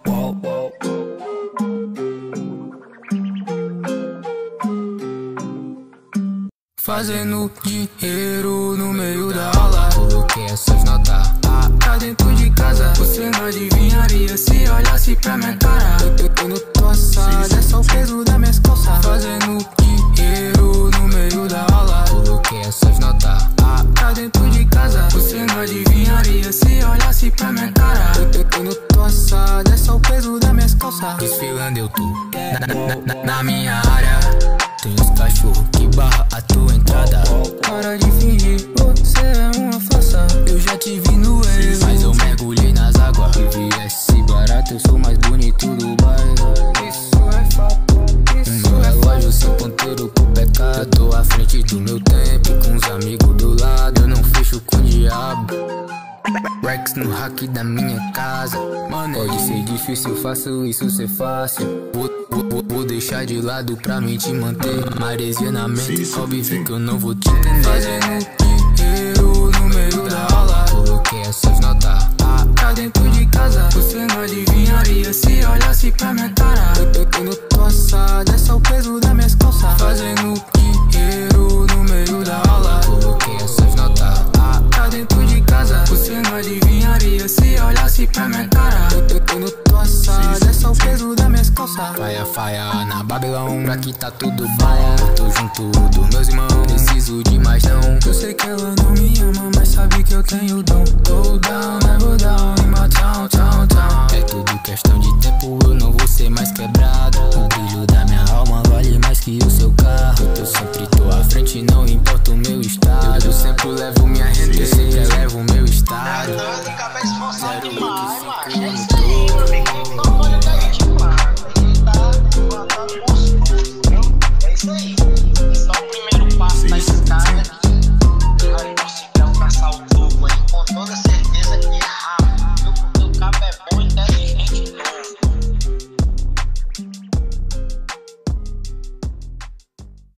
Fazendo dinheiro no meio da aula. Coloquei essas notas pra dentro de casa. Você não adivinharia se olhasse pra minha cara. Eu não tô assado, é só o peso das minhas calças. Fazendo dinheiro no meio da aula. Coloquei essas notas pra dentro de casa. Você não adivinharia se olhasse pra minha cara. Eu não tô assado, é só o peso das minhas calças. Desfilando eu tô na minha área. Tem os cachorros que barra a tua entrada. Para de fingir, você é uma farsa. Eu já te vi no erro, mas eu mergulhei nas águas. Se viesse barato, eu sou mais bonito do bairro. Isso é fato, meu relógio sem ponteiro com pecado. Eu tô à frente do meu tempo, com os amigos do lado. Eu não fecho com o diabo. Rex no hack da minha casa. Mano, pode ser difícil, faço isso ser fácil. Vou deixar de lado pra mim te manter. Maresia na mente, óbvio que eu não vou te entender. Fazendo dinheiro no meio da aula. Coloquei essas notas pra dentro de casa. Você não adivinharia se olhasse pra minha cara. Eu não tô assado, é só o peso das minhas calças. Fazendo dinheiro no meio da aula. Coloquei essas notas pra dentro de casa. Você não adivinharia se olhasse pra minha cara. Eu não tô assado, é só o peso das minhas calças. Faia na Babilão, pra que tá tudo baia. Eu tô junto dos meus irmãos, preciso de mais não. Eu sei que ela não me ama, mas sabe que eu tenho dom. Go down, never down, in my town, town, town. É tudo questão de tempo, eu não vou ser mais quebrado. O brilho da minha alma vale mais que o seu carro. Eu sempre tô à frente, não importa o meu estado. Eu sempre levo minha renda, eu sempre levo o meu estado.